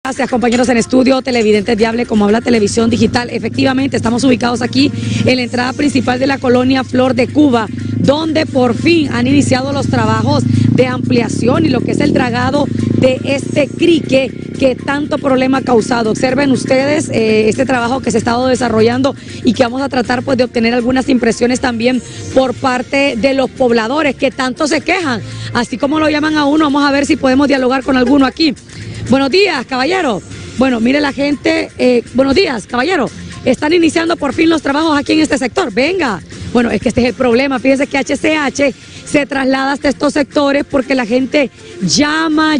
Gracias, compañeros en estudio, televidentes de Hable Como Habla Televisión Digital. Efectivamente, estamos ubicados aquí en la entrada principal de la colonia Flor de Cuba, donde por fin han iniciado los trabajos de ampliación y lo que es el dragado de este crique que tanto problema ha causado. Observen ustedes este trabajo que se ha estado desarrollando y que vamos a tratar pues de obtener algunas impresiones también por parte de los pobladores que tanto se quejan, así como lo llaman a uno. Vamos a ver si podemos dialogar con alguno aquí. Buenos días, caballero. Bueno, mire la gente, buenos días, caballero. Están iniciando por fin los trabajos aquí en este sector. Venga. Bueno, es que este es el problema. Fíjense que HCH se traslada hasta estos sectores porque la gente llama,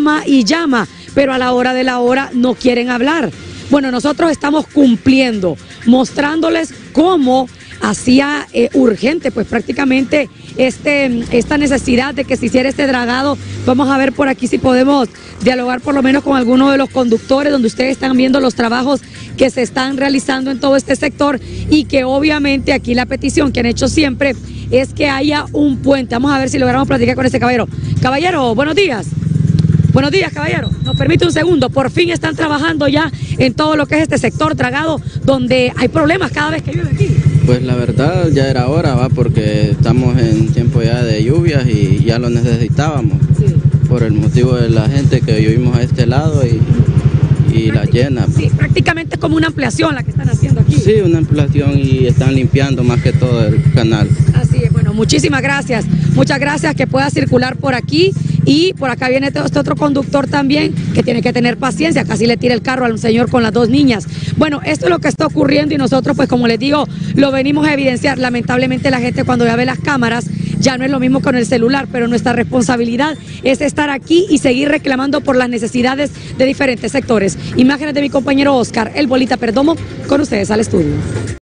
pero a la hora de la hora no quieren hablar. Bueno, nosotros estamos cumpliendo, mostrándoles cómo hacía urgente, pues prácticamente esta necesidad de que se hiciera este dragado. Vamos a ver por aquí si podemos dialogar por lo menos con alguno de los conductores, donde ustedes están viendo los trabajos que se están realizando en todo este sector y que obviamente aquí la petición que han hecho siempre es que haya un puente. Vamos a ver si logramos platicar con este caballero. Caballero, buenos días. Buenos días, caballero. Nos permite un segundo. Por fin están trabajando ya en todo lo que es este sector dragado, donde hay problemas cada vez que llueve aquí. Pues la verdad ya era hora, va, porque estamos en tiempo ya de lluvias y ya lo necesitábamos. Sí. Por el motivo de la gente que vivimos a este lado y la llena. Sí, prácticamente es como una ampliación la que están haciendo aquí. Sí, una ampliación y están limpiando más que todo el canal. Así es, bueno, muchísimas gracias. Muchas gracias, que pueda circular por aquí. Y por acá viene este otro conductor también que tiene que tener paciencia, casi le tira el carro a un señor con las dos niñas. Bueno, esto es lo que está ocurriendo y nosotros, pues como les digo, lo venimos a evidenciar. Lamentablemente la gente cuando ya ve las cámaras ya no es lo mismo con el celular, pero nuestra responsabilidad es estar aquí y seguir reclamando por las necesidades de diferentes sectores. Imágenes de mi compañero Oscar, el Bolita Perdomo, con ustedes al estudio.